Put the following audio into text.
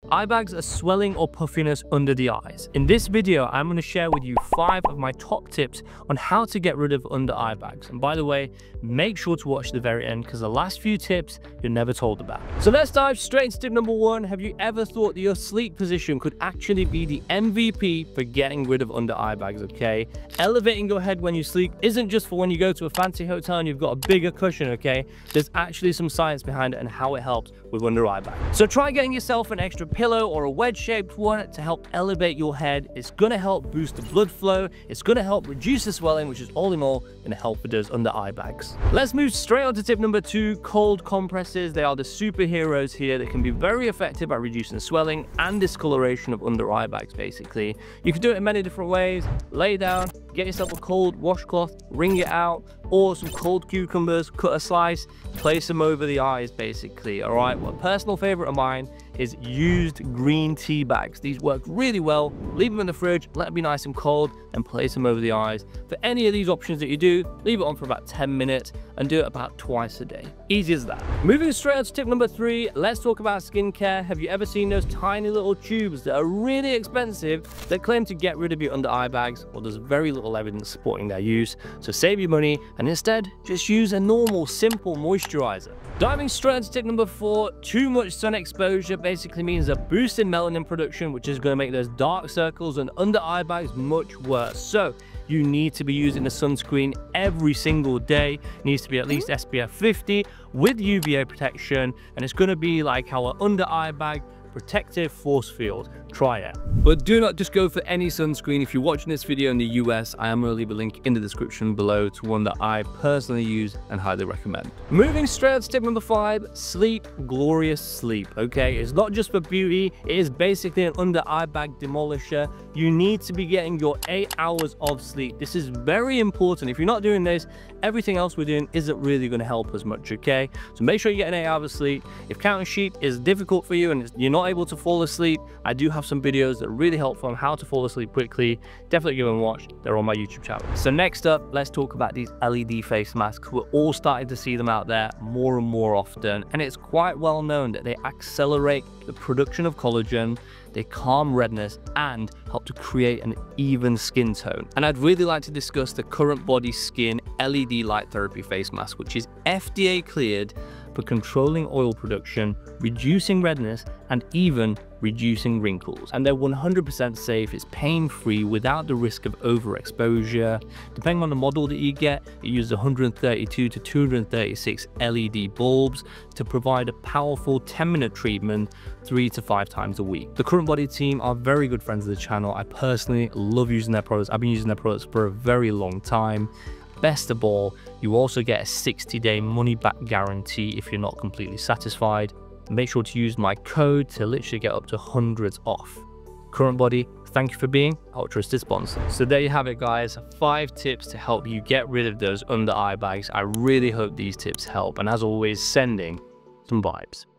Eye bags are swelling or puffiness under the eyes. In this video, I'm going to share with you 5 of my top tips on how to get rid of under eye bags. And by the way, make sure to watch the very end because the last few tips you're never told about. So let's dive straight into tip number 1. Have you ever thought that your sleep position could actually be the MVP for getting rid of under eye bags, okay? Elevating your head when you sleep isn't just for when you go to a fancy hotel and you've got a bigger cushion, okay? There's actually some science behind it and how it helps with under eye bags. So try getting yourself an extra pillow or a wedge-shaped one to help elevate your head. It's going to help boost the blood flow. It's going to help reduce the swelling, which is all in all going to help with those under eye bags. Let's move straight on to tip number 2, cold compresses. They are the superheroes here that can be very effective at reducing swelling and discoloration of under eye bags, basically. You can do it in many different ways. Lay down, get yourself a cold washcloth, wring it out, or some cold cucumbers, cut a slice, place them over the eyes, basically. All right, well, a personal favorite of mine is used green tea bags. These work really well. Leave them in the fridge, let them be nice and cold, and place them over the eyes. For any of these options that you do, leave it on for about 10 minutes and do it about twice a day. Easy as that. Moving straight on to tip number 3, let's talk about skincare. Have you ever seen those tiny little tubes that are really expensive that claim to get rid of your under eye bags? Well, there's very little evidence supporting their use, so save your money and instead just use a normal, simple moisturizer. Diving straight into tip number 4, too much sun exposure basically means a boost in melanin production, which is going to make those dark circles and under eye bags much worse. So you need to be using a sunscreen every single day. It needs to be at least SPF 50 with UVA protection, and it's going to be like our under eye bag protective force field. Try it. But do not just go for any sunscreen. If you're watching this video in the US, I am going to leave a link in the description below to one that I personally use and highly recommend. Moving straight on to tip number 5, sleep glorious sleep. Okay, it's not just for beauty, it is basically an under eye bag demolisher. You need to be getting your 8 hours of sleep. This is very important. If you're not doing this, everything else we're doing isn't really going to help as much, okay? So make sure you get an 8 hours of sleep. If counting sheep is difficult for you and you're not able to fall asleep, I do have some videos that are really helpful on how to fall asleep quickly. Definitely give them a watch. They're on my YouTube channel. So next up, let's talk about these LED face masks. We're all starting to see them out there more and more often, and it's quite well known that they accelerate the production of collagen, they calm redness, and help to create an even skin tone. And I'd really like to discuss the CURRENTBODY Skin LED Light Therapy Face Mask, which is FDA cleared for controlling oil production, reducing redness, and even reducing wrinkles. And they're 100% safe, it's pain-free without the risk of overexposure. Depending on the model that you get, it uses 132 to 236 LED bulbs to provide a powerful 10-minute treatment 3 to 5 times a week. The CURRENTBODY team are very good friends of the channel. I personally love using their products. I've been using their products for a very long time. Best of all, you also get a 60-day money-back guarantee if you're not completely satisfied. Make sure to use my code to literally get up to hundreds off. CURRENTBODY, thank you for being our trusted sponsor. So there you have it, guys. 5 tips to help you get rid of those under eye bags. I really hope these tips help. And as always, sending some vibes.